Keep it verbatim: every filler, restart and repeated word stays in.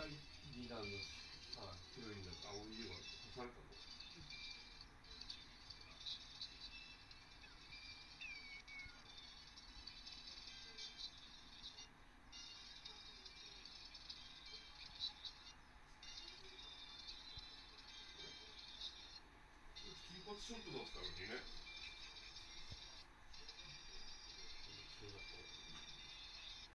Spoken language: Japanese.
第二弾の、はい、ヒロインだった青い優が干されたの。金髪ショットだったのにね。